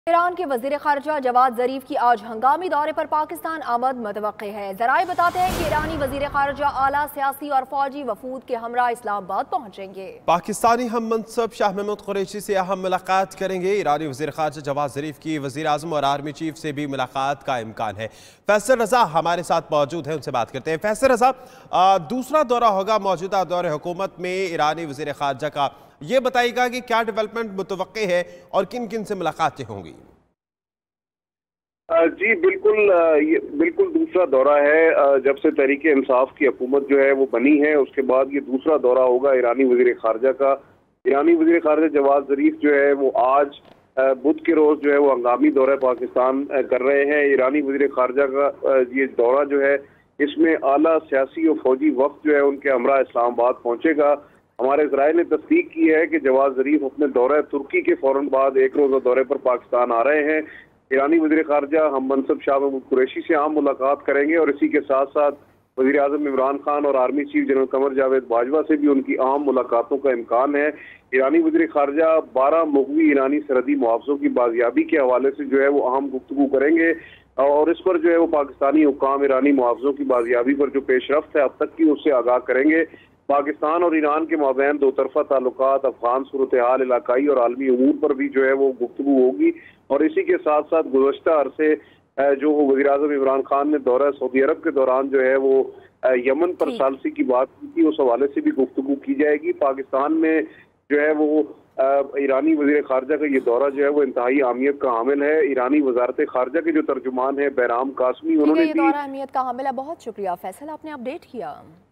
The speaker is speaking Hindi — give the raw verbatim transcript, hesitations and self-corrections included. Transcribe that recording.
ईरान के वजीर खारजा जवाद जरीफ की आज हंगामी दौरे पर पाकिस्तान आमद मुतवक्के है। जराए बताते हैं कि ईरानी वजीर खारजा आला सियासी और फौजी वफूद के हमरा इस्लामाबाद पहुंचेंगे। पाकिस्तानी हम मनसब शाह महमूद कुरैशी से अहम मुलाकात करेंगे। ईरानी वजीर खारजा जवाद जरीफ की वजीर आजम और आर्मी चीफ से भी मुलाकात का इम्कान है। फैसल रजा हमारे साथ मौजूद है, उनसे बात करते हैं। फैसल रजा, दूसरा दौरा होगा मौजूदा दौरे हुकूमत में ईरानी वजीर खारजा का, ये बताइएगा कि क्या डेवलपमेंट मुतवक्के है और किन किन से मुलाकातें होंगी? जी बिल्कुल, ये बिल्कुल दूसरा दौरा है जब से तहरीक इंसाफ की हुकूमत जो है वो बनी है। उसके बाद ये दूसरा दौरा होगा ईरानी वजीर खारजा का। ईरानी वजीर खारजा जवाद जरीफ जो है वो आज बुध के रोज जो है वो हंगामी दौरा पाकिस्तान कर रहे हैं। ईरानी वजीर खारजा का ये दौरा जो है इसमें आला सियासी और फौजी वक्त जो है उनके हमरा इस्लामाबाद पहुंचेगा। हमारे ज़राए ने तस्दीक की है कि जवाद जरीफ अपने दौरे तुर्की के फौरन बाद एक रोज़ा दौरे पर पाकिस्तान आ रहे हैं। ईरानी वज़ीर ख़ारजा हम मनसब शाह महमूद कुरैशी से आम मुलाकात करेंगे और इसी के साथ साथ वज़ीर आज़म इमरान खान और army chief general Qamar Javed Bajwa से भी उनकी आम मुलाकातों का इम्कान है। ईरानी वज़ीर ख़ारजा बारह मुग़वी ईरानी सरहदी मुआवज़ों की बाजियाबी के हवाले से जो है वो अहम गुफ्तगू करेंगे और इस पर जो है वो पाकिस्तानी हुक्काम ईरानी मुआवज़ों की बाजियाबी पर जो पेशरफ्त है अब तक की उससे आगाह करेंगे। पाकिस्तान और ईरान के माबैन दो तरफा ताल्लुकात, अफगान सूरत हाल, इलाकाई और आलमी उमूर पर भी जो है वो गुफ्तगू होगी। और इसी के साथ साथ गुज़श्ता अरसे जो वज़ीर आज़म इमरान खान ने दौरा सऊदी अरब के दौरान जो है वो यमन पर सालसी की बात की थी, उस हवाले से भी गुफ्तगू की जाएगी। पाकिस्तान में जो है वो ईरानी वज़ीर खारजा का ये दौरा जो है वो इंतहाई अहमियत का हामिल है। ईरानी वज़ारत खारजा के जो तर्जुमान है बैराम कासमी, उन्होंने भी दौरा अहमियत का हामिल है। बहुत शुक्रिया फैसल, आपने अपडेट किया।